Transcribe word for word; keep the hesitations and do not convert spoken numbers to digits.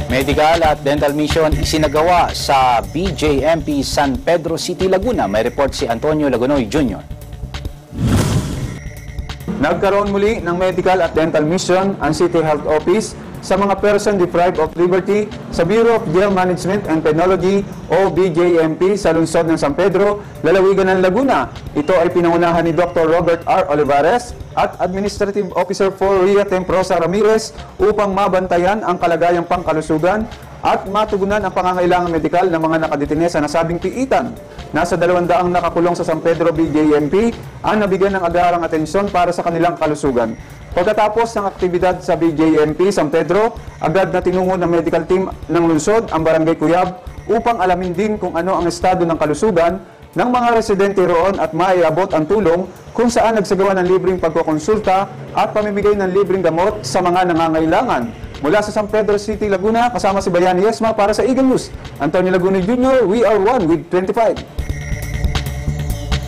Medical at dental mission isinagawa sa B J M P San Pedro City, Laguna. May report si Antonio Lagunoy Junior Nagkaroon muli ng medical at dental mission ang City Health Office sa mga person deprived of liberty sa Bureau of Jail Management and Penology o B J M P sa lungsod ng San Pedro, lalawigan ng Laguna. Ito ay pinangunahan ni Doctor Robert R. Olivares at Administrative Officer for Ria Temprosa Ramirez upang mabantayan ang kalagayang pangkalusugan at matugunan ang pangangailangan medikal ng mga nakadetine sa nasabing piitan. Nasa dalawang daang nakakulong sa San Pedro B J M P ang nabigyan ng agarang atensyon para sa kanilang kalusugan. Pagkatapos ng aktibidad sa B J M P San Pedro, agad na tinungo ng medical team ng lungsod ang Barangay Cuyab upang alamin din kung ano ang estado ng kalusugan ng mga residente roon at maiabot ang tulong kung saan nagsagawa ng libreng pagkokonsulta at pamimigay ng libreng gamot sa mga nangangailangan. Mula sa San Pedro City, Laguna, kasama si Bayani Yesma para sa Eagle News. Antonio Laguna Junior, we are one with twenty-five.